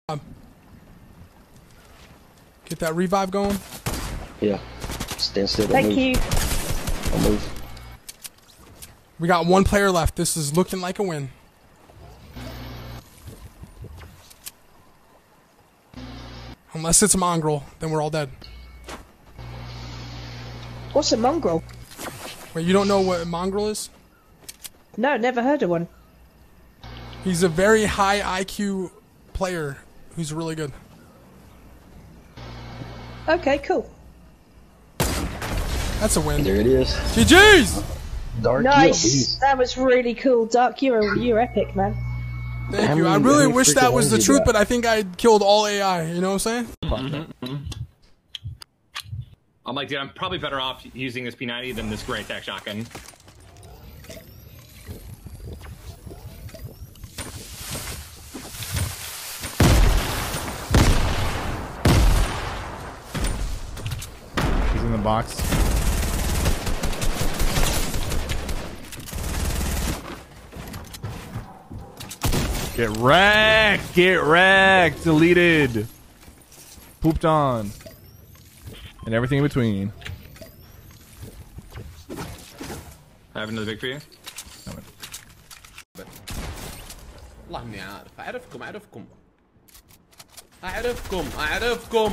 Get that revive going. Yeah. Stand still. Thank you. Don't move. We got one player left. This is looking like a win. Unless it's a mongrel, then we're all dead. What's a mongrel? Wait, you don't know what a mongrel is? No, never heard of one. He's a very high IQ player who's really good. Okay, cool. That's a win. There it is. GG's! Dark Nice. That was really cool, Dark. You're epic, man. Thank you. I really wish that was the truth, but I think I killed all AI. You know what I'm saying? I'm like, dude, I'm probably better off using this P90 than this Great Tech shotgun. He's in the box. Get wrecked! Get wrecked! Deleted! Pooped on. And everything in between. I have another big for you. والله اني عارف اعرفكم اعرفكم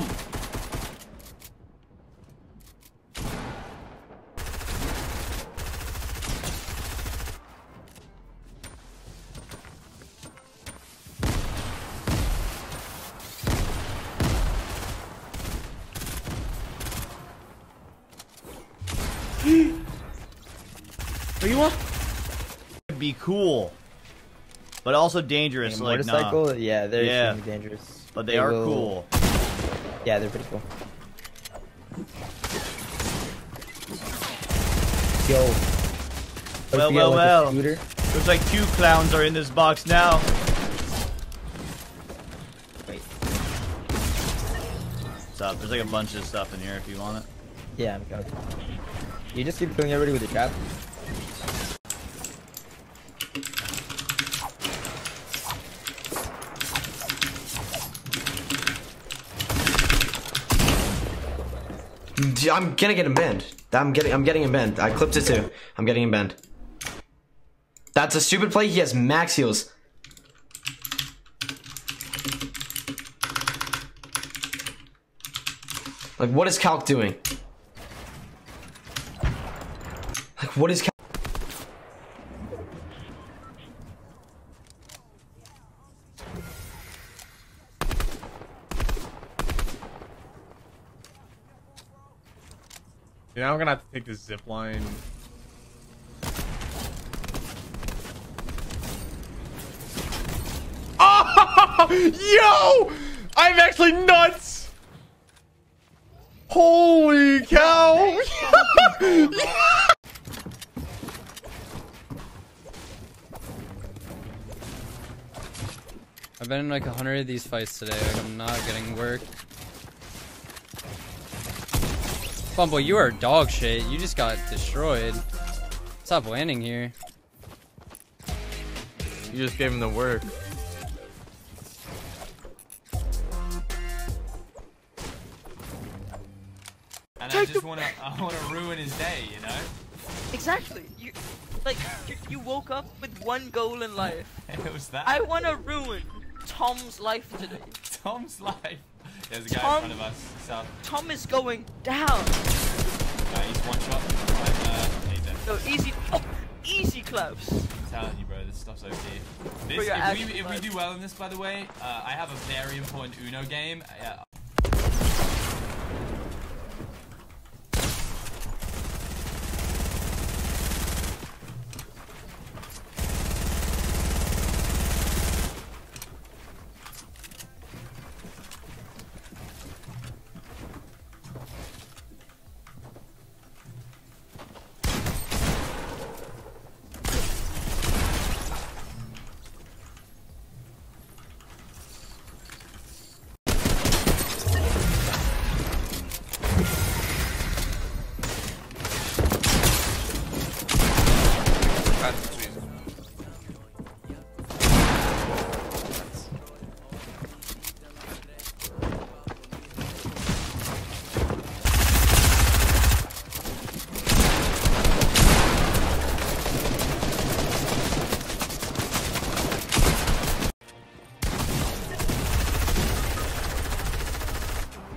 ايوه be cool but also dangerous. Like motorcycle, nah. Yeah, they're extremely dangerous. But they are cool. Yeah, they're pretty cool. Yo. Well. Looks like 2 clowns are in this box now. Wait. What's up? There's like a bunch of stuff in here if you want it. Yeah, I'm going. You just keep killing everybody with your trap. I'm gonna get him banned. I'm getting him banned. I clipped it too. I'm getting him banned. That's a stupid play. He has max heals. Like, what is Calc doing? Like, what is Calc? You know, I'm gonna have to take this zip line. Oh, yo! I'm actually nuts! Holy cow! I've been in like 100 of these fights today. Like, I'm not getting work. Bumble, you are dog shit. You just got destroyed. Stop landing here. You just gave him the work. And I just wanna ruin his day, you know? Exactly. You woke up with one goal in life. It was that. I wanna ruin Tom's life today. Tom's life. There's a guy in front of us. South. Tom is going down. He's one shot. He's dead. No, easy. Oh, easy claps. I'm telling you, bro, this stuff's OP. This, if we do well in this, by the way, I have a very important Uno game.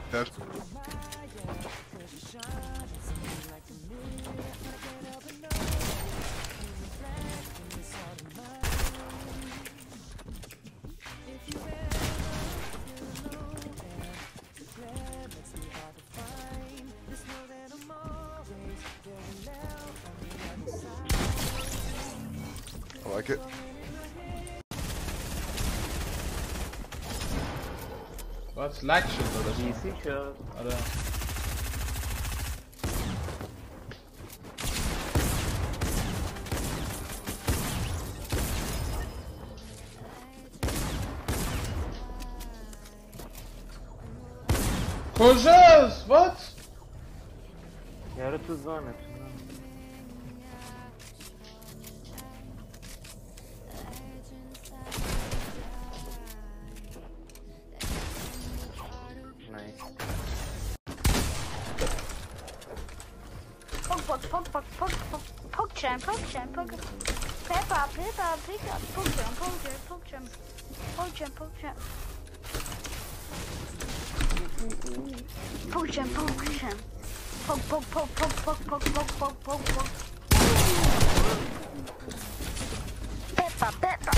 Dead. I like it. What's l'action eller sådan? Easy shot. Og der. Koşuz! What? Yarı tuz var mı? PogChamp. Pick up. PogChamp. Peppa.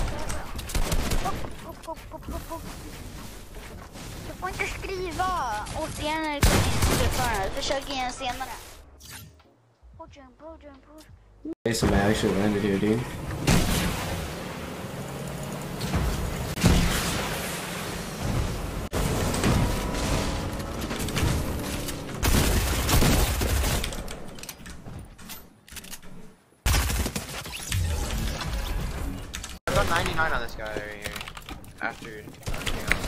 Du får inte skriva återigen när du försök igen senare. Hey, somebody actually landed here, dude. I've got 99 on this guy right here. After everything else.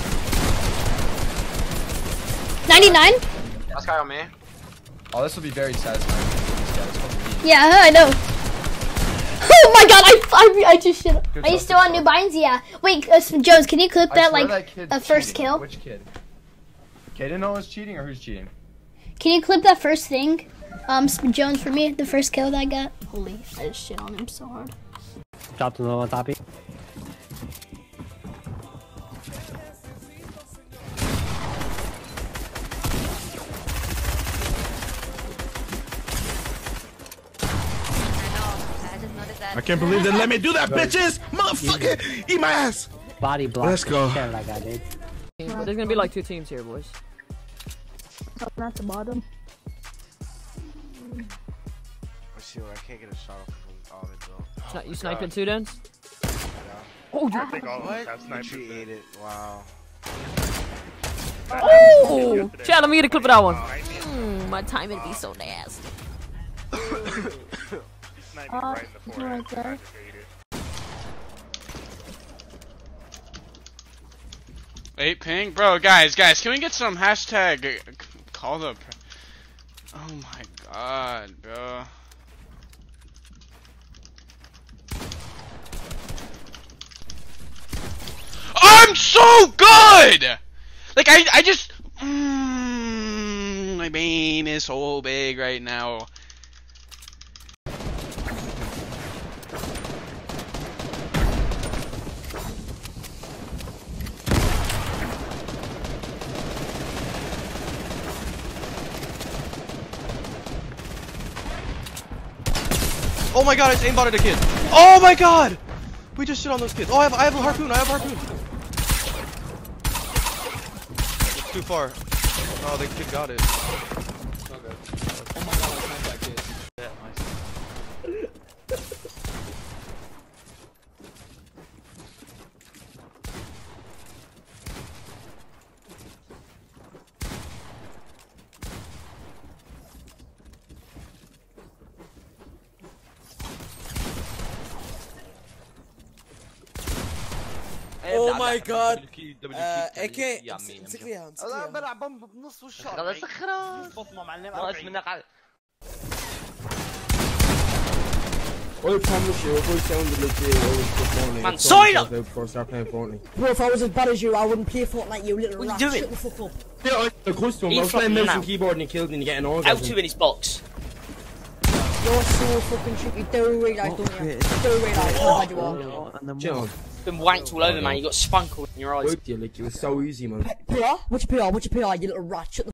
99? Last guy on me. Oh, this will be very satisfying. Yeah, I know. Oh my god, I just shit. Are you still on New Binds? Yeah. Wait, Jones, can you clip that like a first kill? Which kid? Kaden knows cheating or who's cheating? Can you clip that first thing? Jones for me, the first kill that I got. Holy, I just shit on him so hard. Dropped him on top of you. I can't believe they let me do that, bitches! Motherfucker! Eat my ass! Body block. Let's go. Like I did. There's gonna be like 2 teams here, boys. I'm at the bottom. Let's see, I can't get a shot off of all of it though. You sniping 2 dens? Oh, I think all of what? that sniper She ate it. Wow. Oh! Chad, let me get a clip of that one. My timing would be so nasty. right in the forehead. Right there. Wait, ping? Bro, guys, can we get some hashtag call the... Oh my god, bro. I'm so good! Like, I just... my vein is so big right now. Oh my god, I just aimbotted a kid. Oh my god! We just shit on those kids. Oh, I have a harpoon. It's too far. Oh, the kid got it. Okay. Oh my god, I sniped that kid. Yeah, nice. Oh my god. AK. امسك ليها امسك لا ليها. بلعب بوم بنص والشعر. هذا سخرة. بطمة معلم. ناقص منك. All promise you, if I sounded legit, I would put Fortnite. Man, sign up! Before I start playing Fortnite. Bro, if I was as bad as you, I wouldn't play Fortnite, you little rat. Shut the fuck up. Yeah, I'm close to him. I was playing mouse and keyboard and he killed me and he getting orgasm. Out 2 in his box. You're so fucking stupid. You do realise, don't you? You do realise how bad you are. Chill. been wanked all over, man. You got spunkled in your eyes. Like, it was so easy, man. PR? What's your PR? What's your PR, you little rat? Shut the